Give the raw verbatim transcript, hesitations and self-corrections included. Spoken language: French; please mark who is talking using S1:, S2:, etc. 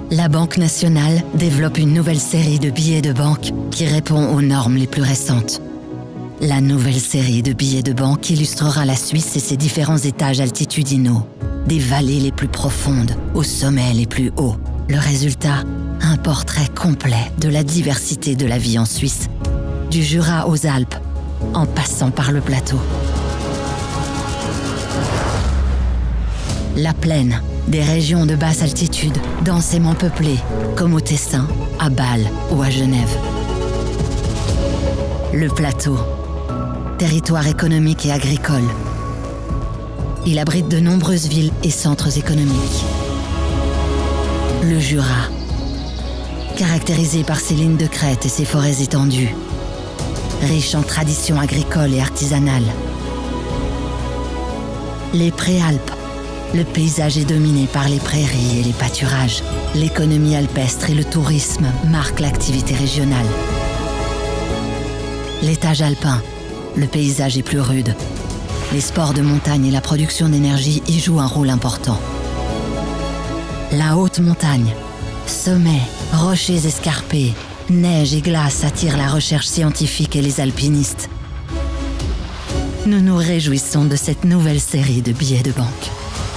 S1: La Banque nationale développe une nouvelle série de billets de banque qui répond aux normes les plus récentes. La nouvelle série de billets de banque illustrera la Suisse et ses différents étages altitudinaux, des vallées les plus profondes aux sommets les plus hauts. Le résultat, un portrait complet de la diversité de la vie en Suisse, du Jura aux Alpes, en passant par le plateau. La plaine, des régions de basse altitude, densément peuplées, comme au Tessin, à Bâle ou à Genève. Le plateau, territoire économique et agricole. Il abrite de nombreuses villes et centres économiques. Le Jura, caractérisé par ses lignes de crête et ses forêts étendues, riche en traditions agricoles et artisanales. Les Préalpes, le paysage est dominé par les prairies et les pâturages. L'économie alpestre et le tourisme marquent l'activité régionale. L'étage alpin, le paysage est plus rude. Les sports de montagne et la production d'énergie y jouent un rôle important. La haute montagne, sommets, rochers escarpés, neige et glace attirent la recherche scientifique et les alpinistes. Nous nous réjouissons de cette nouvelle série de billets de banque.